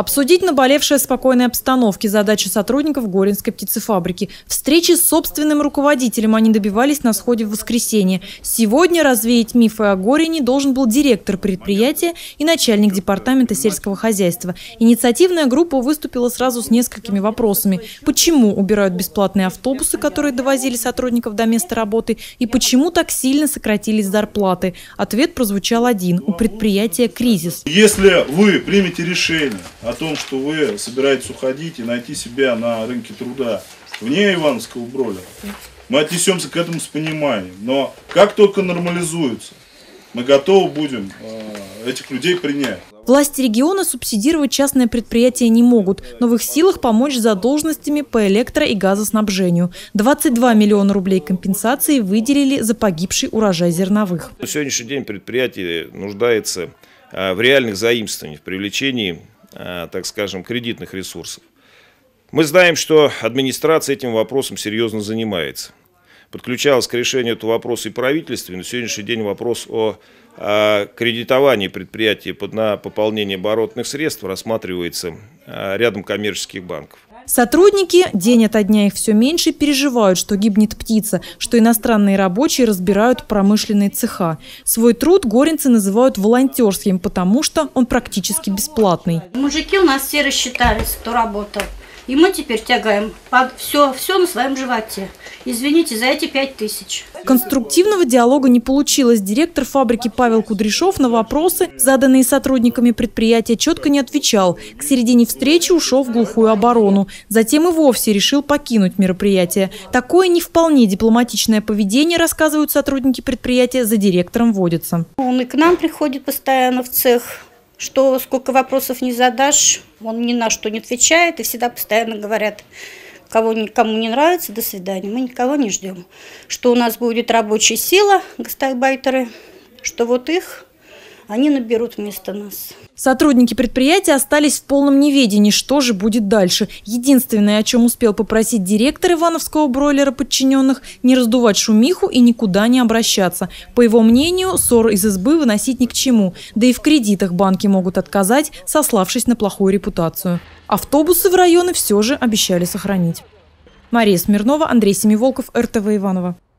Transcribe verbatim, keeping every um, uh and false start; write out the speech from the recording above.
Обсудить наболевшее в спокойной обстановке задачи сотрудников Горинской птицефабрики. Встречи с собственным руководителем они добивались на сходе в воскресенье. Сегодня развеять мифы о Горине должен был директор предприятия и начальник департамента сельского хозяйства. Инициативная группа выступила сразу с несколькими вопросами. Почему убирают бесплатные автобусы, которые довозили сотрудников до места работы, и почему так сильно сократились зарплаты? Ответ прозвучал один – у предприятия кризис. Если вы примете решение о том, что вы собираетесь уходить и найти себя на рынке труда вне ивановского бройлера, мы отнесемся к этому с пониманием. Но как только нормализуется, мы готовы будем э, этих людей принять. Власти региона субсидировать частные предприятия не могут, но в их силах помочь с задолженностями по электро- и газоснабжению. двадцать два миллиона рублей компенсации выделили за погибший урожай зерновых. На сегодняшний день предприятие нуждается в реальных заимствованиях, в привлечении, так скажем, кредитных ресурсов. Мы знаем, что администрация этим вопросом серьезно занимается. Подключалось к решению этого вопроса и правительство. На сегодняшний день вопрос о, о кредитовании предприятий на пополнение оборотных средств рассматривается рядом коммерческих банков. Сотрудники, день ото дня их все меньше, переживают, что гибнет птица, что иностранные рабочие разбирают промышленные цеха. Свой труд горинцы называют волонтерским, потому что он практически бесплатный. Мужики у нас все рассчитались, кто работал. И мы теперь тягаем все, все на своем животе. Извините за эти пять тысяч. Конструктивного диалога не получилось. Директор фабрики Павел Кудряшов на вопросы, заданные сотрудниками предприятия, четко не отвечал. К середине встречи ушел в глухую оборону. Затем и вовсе решил покинуть мероприятие. Такое не вполне дипломатичное поведение, рассказывают сотрудники предприятия, за директором водится. Он и к нам приходит постоянно в цех. Что сколько вопросов не задашь, он ни на что не отвечает. И всегда постоянно говорят, кого никому не нравится, до свидания. Мы никого не ждем. Что у нас будет рабочая сила, гастарбайтеры, что вот их они наберут вместо нас. Сотрудники предприятия остались в полном неведении, что же будет дальше. Единственное, о чем успел попросить директор ивановского бройлера подчиненных, не раздувать шумиху и никуда не обращаться. По его мнению, ссор из избы выносить ни к чему. Да и в кредитах банки могут отказать, сославшись на плохую репутацию. Автобусы в районы все же обещали сохранить. Мария Смирнова, Андрей Семиволков, эр тэ вэ Иваново.